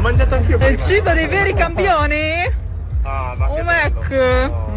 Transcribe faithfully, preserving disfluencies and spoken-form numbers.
mangiato anch'io. È il cibo dei veri campioni? Ah, ma Oh, che Mac! bello.